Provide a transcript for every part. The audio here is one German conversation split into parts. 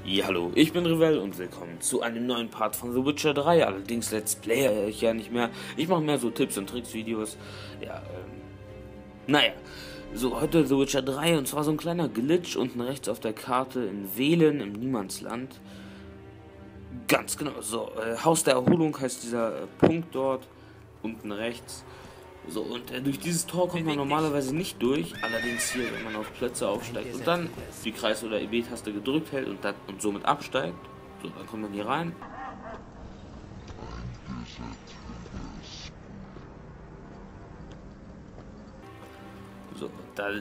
Ja, hallo, ich bin Revell und willkommen zu einem neuen Part von The Witcher 3. Allerdings Let's Player ich ja nicht mehr. Ich mache mehr so Tipps und Tricks Videos. Ja, naja. So, heute The Witcher 3 und zwar so ein kleiner Glitch unten rechts auf der Karte in Velen im Niemandsland. Ganz genau, so, Haus der Erholung heißt dieser Punkt dort, unten rechts. So, und durch dieses Tor kommt man normalerweise nicht durch, allerdings hier, wenn man auf Plätze aufsteigt und dann die Kreis- oder EB-Taste gedrückt hält und somit absteigt, so, dann kommt man hier rein. So, dann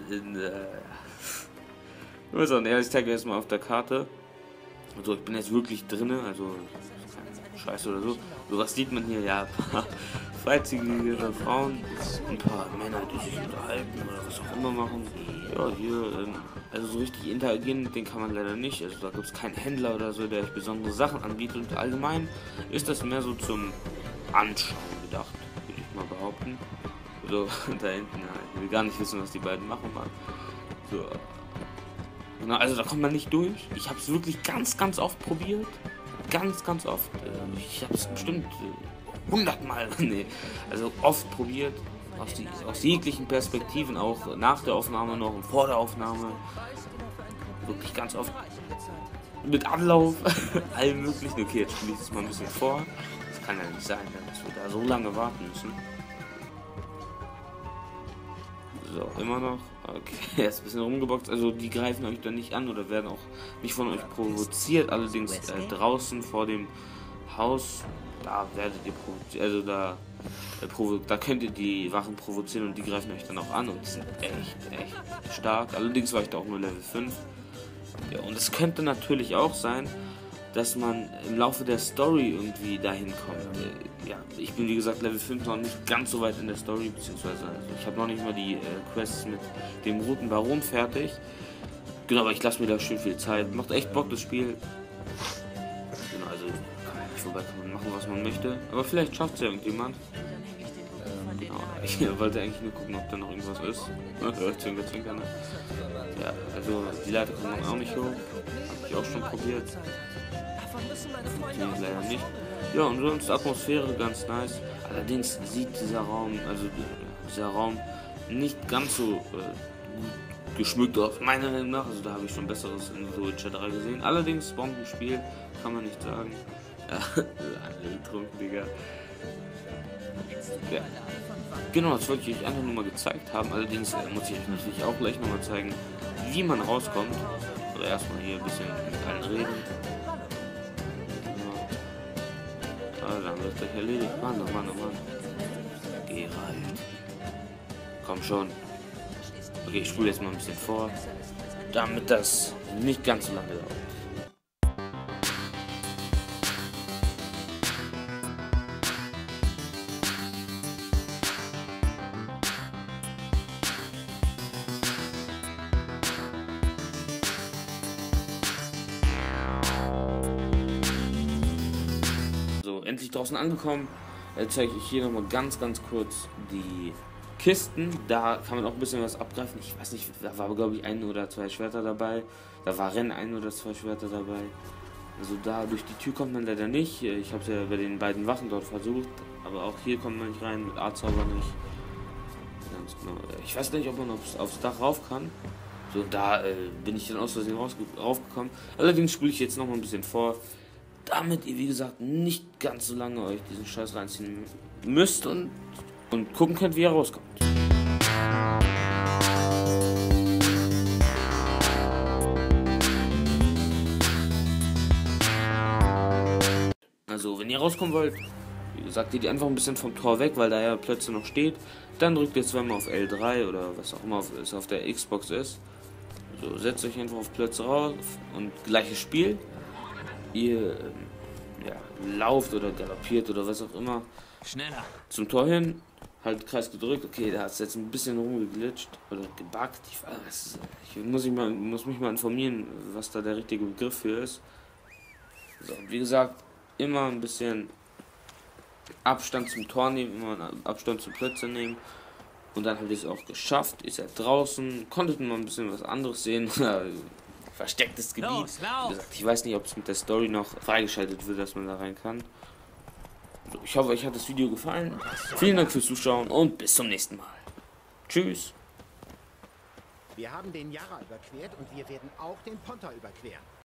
ich muss sagen, ich zeige erstmal auf der Karte. So, ich bin jetzt wirklich drinne, also keine Scheiße oder so. So, was sieht man hier? Ja, ein paar freizügige Frauen, ein paar Männer, die sich unterhalten oder was auch immer machen. Ja, hier, also so richtig interagieren mit denen kann man leider nicht. Also da gibt es keinen Händler oder so, der euch besondere Sachen anbietet. Und allgemein ist das mehr so zum Anschauen gedacht, würde ich mal behaupten. So, da hinten, ja, ich will gar nicht wissen, was die beiden machen, Mann. So. Genau, also da kommt man nicht durch. Ich habe es wirklich ganz oft probiert. Ganz oft. Ich habe es bestimmt 100 Mal, nee, also oft probiert. Aus jeglichen Perspektiven, auch nach der Aufnahme noch und vor der Aufnahme. Wirklich ganz oft. Mit Anlauf, allem möglichen. Okay, jetzt spiele ich das mal ein bisschen vor. Das kann ja nicht sein, dass wir da so lange warten müssen. So, immer noch. Okay, jetzt ein bisschen rumgeboxt. Also die greifen euch dann nicht an oder werden auch nicht von euch provoziert. Allerdings draußen vor dem Haus, da werdet ihr provoziert. Also da könnt ihr die Wachen provozieren und die greifen euch dann auch an und die sind echt stark. Allerdings war ich da auch nur Level 5. Ja, und es könnte natürlich auch sein, dass man im Laufe der Story irgendwie dahin kommt. Ja, ich bin wie gesagt Level 5 noch nicht ganz so weit in der Story, beziehungsweise also ich habe noch nicht mal die Quests mit dem roten Baron fertig. Genau, aber ich lasse mir da schön viel Zeit. Macht echt Bock das Spiel. Genau, also kann man nicht vorbei, kann man machen, was man möchte. Aber vielleicht schafft es ja irgendjemand. Genau, ich wollte eigentlich nur gucken, ob da noch irgendwas ist. Zwinker, ne? Ja, also die Leiter kommen auch nicht hoch. Habe ich auch schon probiert. Funktioniert leider nicht. Ja, und sonst Atmosphäre ganz nice. Allerdings sieht dieser Raum nicht ganz so gut geschmückt aus, meiner Meinung nach. Also da habe ich schon Besseres in The Witcher 3 gesehen. Allerdings Bombenspiel, kann man nicht sagen. Ja, alle getrunken, Digga. Ja. Genau, das wollte ich euch einfach nur mal gezeigt haben. Allerdings muss ich euch natürlich auch gleich nochmal zeigen, wie man rauskommt. Oder erstmal hier ein bisschen mit allen reden. Dann wird gleich erledigt. Mann. Geh rein. Komm schon. Okay, ich spule jetzt mal ein bisschen vor, damit das nicht ganz so lange dauert. Endlich draußen angekommen, zeige ich hier nochmal ganz kurz die Kisten. Da kann man auch ein bisschen was abgreifen. Ich weiß nicht, da war glaube ich 1 oder 2 Schwerter dabei. Da waren 1 oder 2 Schwerter dabei. Also da durch die Tür kommt man leider nicht. Ich habe es ja bei den beiden Wachen dort versucht, aber auch hier kommt man nicht rein, mit A-Zauber nicht. Ganz genau. Ich weiß nicht, ob man aufs Dach rauf kann. So, da bin ich dann aus Versehen raufgekommen. Allerdings spiele ich jetzt noch mal ein bisschen vor, damit ihr, wie gesagt, nicht ganz so lange euch diesen Scheiß reinziehen müsst und gucken könnt, wie ihr rauskommt. Also, wenn ihr rauskommen wollt, wie gesagt, geht ihr einfach ein bisschen vom Tor weg, weil da ja Plätze noch steht. Dann drückt ihr zweimal auf L3 oder was auch immer es auf der Xbox ist. So, setzt euch einfach auf Plätze rauf und gleiches Spiel. Ihr lauft oder galoppiert oder was auch immer. Schneller. Zum Tor hin, halt Kreis gedrückt. Okay, da hat es jetzt ein bisschen rumgeglitscht oder gebuggt. Ich muss mich mal informieren, was da der richtige Begriff für ist. So, wie gesagt, immer ein bisschen Abstand zum Tor nehmen, immer Abstand zu Plätze nehmen. Und dann habt ihr es auch geschafft. Ihr seid draußen, konntet mal ein bisschen was anderes sehen. verstecktes Gebiet. Wie gesagt, ich weiß nicht, ob es mit der Story noch freigeschaltet wird, dass man da rein kann. Also, ich hoffe, euch hat das Video gefallen. Vielen Dank fürs Zuschauen und bis zum nächsten Mal. Tschüss. Wir haben den Jara überquert und wir werden auch den Ponta überqueren.